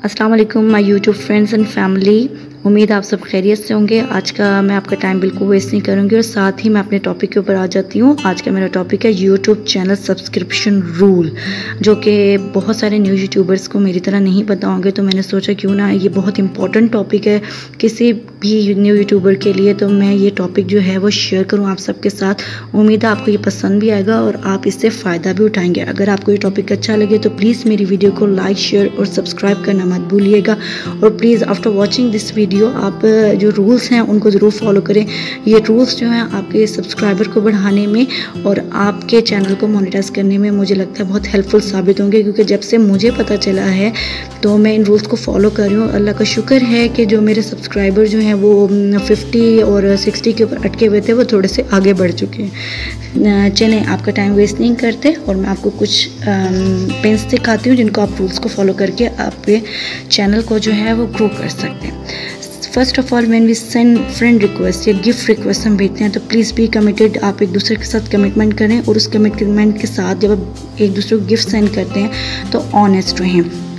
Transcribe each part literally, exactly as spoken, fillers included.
अस्सलाम वालेकुम my YouTube friends and family. उम्मीद आप सब खैरियत से होंगे। आज का मैं आपका टाइम बिल्कुल वेस्ट नहीं करूंगी और साथ ही मैं अपने टॉपिक के ऊपर आ जाती हूँ। आज का मेरा टॉपिक है यूट्यूब चैनल सब्सक्रिप्शन रूल, जो कि बहुत सारे न्यू यूट्यूबर्स को मेरी तरह नहीं पता होंगे। तो मैंने सोचा क्यों ना, ये बहुत इंपॉर्टेंट टॉपिक है किसी भी न्यू यूट्यूबर के लिए, तो मैं ये टॉपिक जो है वो शेयर करूँ आप सबके साथ। उम्मीद है आपको ये पसंद भी आएगा और आप इससे फ़ायदा भी उठाएंगे। अगर आपको ये टॉपिक अच्छा लगे तो प्लीज़ मेरी वीडियो को लाइक, शेयर और सब्सक्राइब करना मत भूलिएगा। और please after watching this video आप जो रूल्स हैं उनको ज़रूर फॉलो करें। ये रूल्स जो हैं आपके सब्सक्राइबर को बढ़ाने में और आपके चैनल को मोनेटाइज करने में मुझे लगता है बहुत हेल्पफुल साबित होंगे, क्योंकि जब से मुझे पता चला है तो मैं इन रूल्स को फॉलो कर रही हूँ। अल्लाह का शुक्र है कि जो मेरे सब्सक्राइबर जो हैं वो फिफ्टी और सिक्सटी के ऊपर अटके हुए थे, वो थोड़े से आगे बढ़ चुके हैं। चलें, आपका टाइम वेस्ट नहीं करते और मैं आपको कुछ पेन्स दिखाती हूँ जिनको आप रूल्स को फॉलो करके आपके चैनल को जो है वो ग्रो कर सकते हैं। First of all, when we send friend request या गिफ्ट रिक्वेस्ट हम भेजते हैं तो प्लीज़ बी कमिटेड। आप एक दूसरे के साथ कमिटमेंट करें और उस कमिटमेंट के साथ जब आप एक दूसरे को गिफ्ट सेंड करते हैं तो ऑनेस्ट रहें।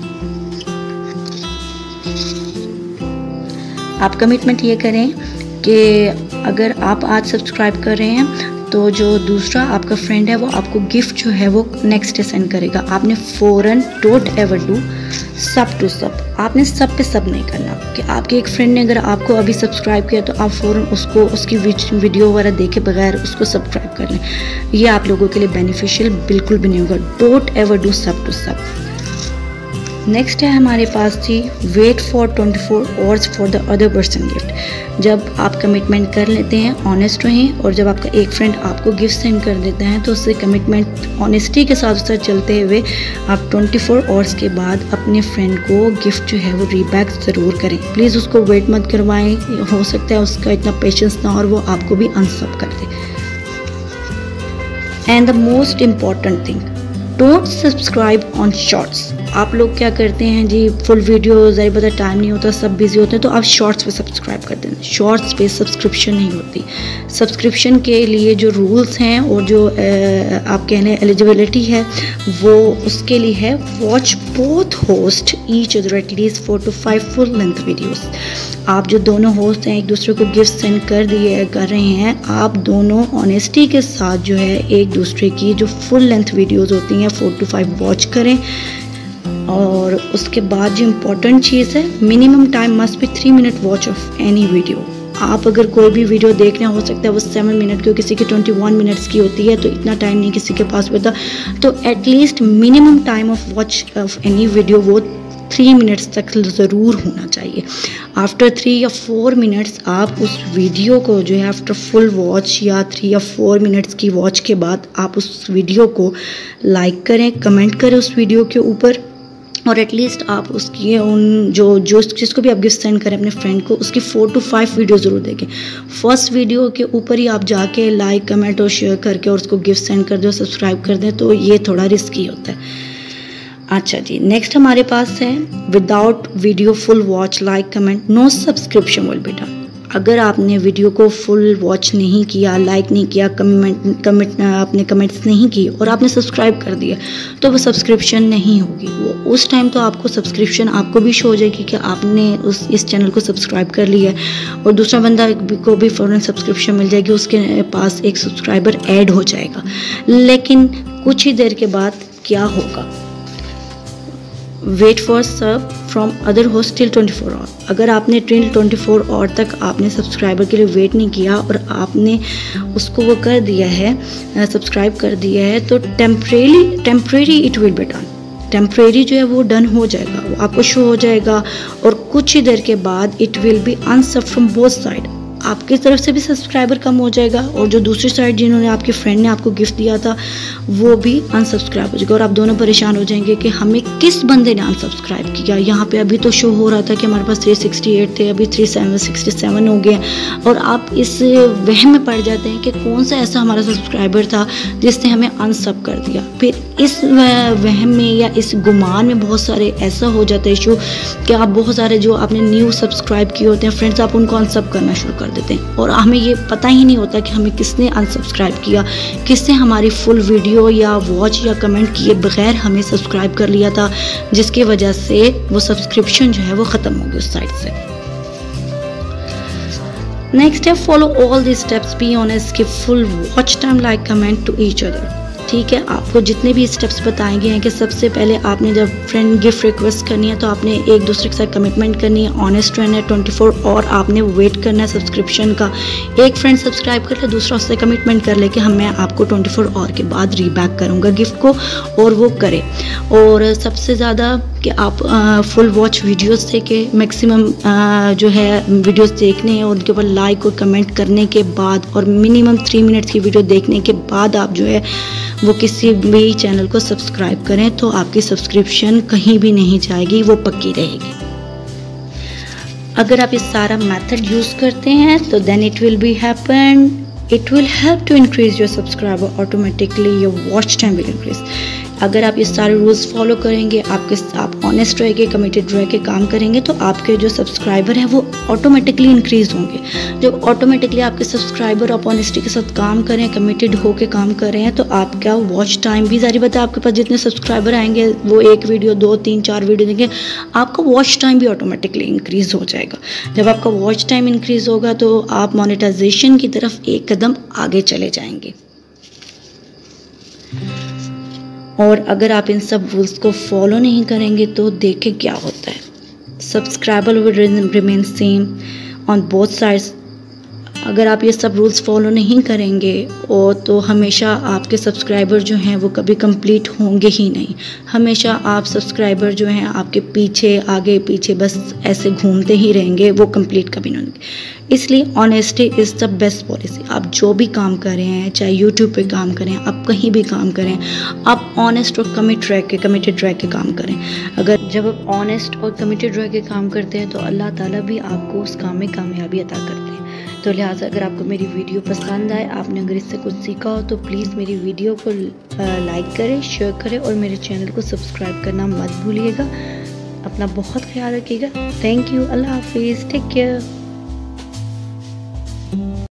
आप कमिटमेंट ये करें कि अगर आप आज सब्सक्राइब कर रहे हैं तो जो दूसरा आपका फ्रेंड है वो आपको गिफ्ट जो है वो नेक्स्ट डे सेंड करेगा। आपने फ़ौरन don't ever do sub to sub, आपने सब पे सब नहीं करना कि आपके एक फ्रेंड ने अगर आपको अभी सब्सक्राइब किया तो आप फ़ौरन उसको उसकी वीडियो वगैरह देखे बगैर उसको सब्सक्राइब कर लें। ये आप लोगों के लिए बेनिफिशियल बिल्कुल भी नहीं होगा। Don't ever do sub to sub. Next है हमारे पास the wait for twenty four hours for the other person gift. जब आप कमिटमेंट कर लेते हैं ऑनेस्ट रहें, और जब आपका एक फ्रेंड आपको गिफ्ट सेंड कर देता है तो उससे कमिटमेंट ऑनेस्टी के साथ साथ चलते हुए आप ट्वेंटी फोर आवर्स के बाद अपने फ्रेंड को गिफ्ट जो है वो रीबैक ज़रूर करें। प्लीज़ उसको वेट मत करवाएं, हो सकता है उसका इतना पेशेंस ना और वो आपको भी अनसब कर दे। And the most important thing, don't subscribe on shorts. आप लोग क्या करते हैं जी, फुल वीडियो ज़ाहिर पता टाइम नहीं होता, सब बिजी होते हैं, तो आप शॉर्ट्स पे सब्सक्राइब कर दें। शॉर्ट्स पे सब्सक्रिप्शन नहीं होती। सब्सक्रिप्शन के लिए जो रूल्स हैं और जो आप कहने एलिजिबिलिटी है वो उसके लिए है watch both host each other at least four to five full length videos. आप जो दोनों होस्ट हैं एक दूसरे को गिफ्ट सेंड कर दिए कर रहे हैं, आप दोनों ऑनेस्टी के साथ जो है एक दूसरे की जो फुल लेंथ वीडियोस होती हैं फोर टू फाइव वॉच करें। और उसके बाद जो इम्पोर्टेंट चीज़ है, minimum time must be three minute watch of any video. आप अगर कोई भी वीडियो देख रहे हैं, हो सकता है वो सेवन मिनट की, किसी की ट्वेंटी वन मिनट्स की होती है, तो इतना टाइम नहीं किसी के पास होता, तो at least minimum time of watch of any video वो थ्री मिनट्स तक ज़रूर होना चाहिए। आफ्टर थ्री या फोर मिनट्स आप उस वीडियो को जो है आफ्टर फुल वॉच या थ्री या फोर मिनट्स की वॉच के बाद आप उस वीडियो को लाइक करें, कमेंट करें उस वीडियो के ऊपर, और एटलीस्ट आप उसकी उन जो जो जिसको भी आप गिफ्ट सेंड करें अपने फ्रेंड को, उसकी फोर टू फाइव वीडियो ज़रूर देखें। फर्स्ट वीडियो के ऊपर ही आप जाके लाइक, कमेंट और शेयर करके और उसको गिफ्ट सेंड कर दें, सब्सक्राइब कर दें, तो ये थोड़ा रिस्की होता है। अच्छा जी, नेक्स्ट हमारे पास है without video full watch, like, comment, no subscription will be done. अगर आपने वीडियो को फुल वॉच नहीं किया, लाइक नहीं किया, कमेंट कमेंट आपने कमेंट्स नहीं किए और आपने सब्सक्राइब कर दिया, तो वो सब्सक्रिप्शन नहीं होगी। वो उस टाइम तो आपको सब्सक्रिप्शन आपको भी शो हो जाएगी कि आपने उस इस चैनल को सब्सक्राइब कर लिया है, और दूसरा बंदा को भी फ़ौरन सब्सक्रिप्शन मिल जाएगी, उसके पास एक सब्सक्राइबर ऐड हो जाएगा। लेकिन कुछ ही देर के बाद क्या होगा, wait for sub from other host till twenty four hour. अगर आपने टिल ट्वेंटी फोर आवर तक आपने सब्सक्राइबर के लिए वेट नहीं किया और आपने उसको वो कर दिया है, सब्सक्राइब कर दिया है, तो temporary temporary it will be done. Temporary जो है वो डन हो जाएगा, वो आपको शो हो जाएगा, और कुछ ही देर के बाद it will be unsub from both side. आपकी तरफ से भी सब्सक्राइबर कम हो जाएगा और जो दूसरी साइड जिन्होंने आपके फ्रेंड ने आपको गिफ्ट दिया था वो भी अनसब्सक्राइब हो जाएगा, और आप दोनों परेशान हो जाएंगे कि हमें किस बंदे ने अनसब्सक्राइब किया। यहाँ पे अभी तो शो हो रहा था कि हमारे पास थ्री सिक्सटी एट थे, अभी थ्री सिक्सटी सेवन हो गए, और आप इस वहम में पड़ जाते हैं कि कौन सा ऐसा हमारा सब्सक्राइबर था जिसने हमें अनसब कर दिया। फिर इस वहम में या इस गुमान में बहुत सारे ऐसा हो जाता है इशू कि आप बहुत सारे जो आपने न्यू सब्सक्राइब किए होते हैं फ्रेंड्स, आप उनको अनसब करना शुरू कर कर देते हैं और हमें ये पता ही नहीं होता कि हमें किसने अनसब्सक्राइब किया, किसने हमारी फुल वीडियो या वॉच या कमेंट किए बगैर हमें सब्सक्राइब कर लिया था, जिसकी वजह से वो सब्सक्रिप्शन जो है वो ख़त्म हो गई उस साइट से। नेक्स्ट है follow all this steps, be honest, give full watch time, like, comment to each other. ठीक है, आपको जितने भी स्टेप्स बताए गए हैं कि सबसे पहले आपने जब फ्रेंड गिफ्ट रिक्वेस्ट करनी है तो आपने एक दूसरे के साथ कमिटमेंट करनी है, ऑनेस्ट रहना है ट्वेंटी फोर, और आपने वेट करना है सब्सक्रिप्शन का। एक फ्रेंड सब्सक्राइब कर ले, दूसरा उससे कमिटमेंट कर ले कि हम मैं आपको ट्वेंटी फोर आवर के बाद रीबैक करूँगा गिफ्ट को, और वो करे। और सबसे ज़्यादा कि आप फुल वॉच वीडियोस देखें, मैक्सिमम जो है वीडियोस देखने हैं, उनके ऊपर लाइक और कमेंट करने के बाद और मिनिमम थ्री मिनट्स की वीडियो देखने के बाद आप जो है वो किसी भी चैनल को सब्सक्राइब करें, तो आपकी सब्सक्रिप्शन कहीं भी नहीं जाएगी, वो पक्की रहेगी। अगर आप ये सारा मेथड यूज़ करते हैं तो then it will be happen, it will help to increase your subscriber automatically, your watch time will increase. अगर आप ये सारे रूल्स फॉलो करेंगे, आपके आप ऑनेस्ट रह के कमिटेड रह के काम करेंगे, तो आपके जो सब्सक्राइबर हैं वो ऑटोमेटिकली इंक्रीज होंगे। जब ऑटोमेटिकली आपके सब्सक्राइबर आप ऑनेस्टी के साथ काम करें, कमिटेड होके काम कर रहे हैं, तो आपका वॉच टाइम भी, ज़ाहिर बात है आपके पास जितने सब्सक्राइबर आएंगे वो एक वीडियो दो तीन चार वीडियो देंगे, आपका वॉच टाइम भी ऑटोमेटिकली इंक्रीज हो जाएगा। जब आपका वॉच टाइम इंक्रीज होगा तो आप मोनेटाइजेशन की तरफ एक कदम आगे चले जाएंगे। और अगर आप इन सब रूल्स को फॉलो नहीं करेंगे तो देखें क्या होता है, subscriber will remain same on both sides. अगर आप ये सब रूल्स फॉलो नहीं करेंगे और तो हमेशा आपके सब्सक्राइबर जो हैं वो कभी कंप्लीट होंगे ही नहीं। हमेशा आप सब्सक्राइबर जो हैं आपके पीछे आगे पीछे बस ऐसे घूमते ही रहेंगे, वो कंप्लीट कभी नहीं होंगे। इसलिए honesty is the best policy. आप जो भी काम कर रहे हैं, चाहे यूट्यूब पे काम करें, आप कहीं भी काम करें, आप ऑनेस्ट और कमिट रह के कमिटेड रह के काम करें। अगर जब आप ऑनेस्ट और कमिटेड रह के काम करते हैं तो अल्लाह ताला भी आपको उस काम में कामयाबी अता करते हैं। तो लिहाजा अगर आपको मेरी वीडियो पसंद आए, आपने अगर इससे कुछ सीखा हो, तो प्लीज़ मेरी वीडियो को लाइक करें, शेयर करें और मेरे चैनल को सब्सक्राइब करना मत भूलिएगा। अपना बहुत ख्याल रखिएगा। Thank you. अल्लाह हाफिज़। Take care.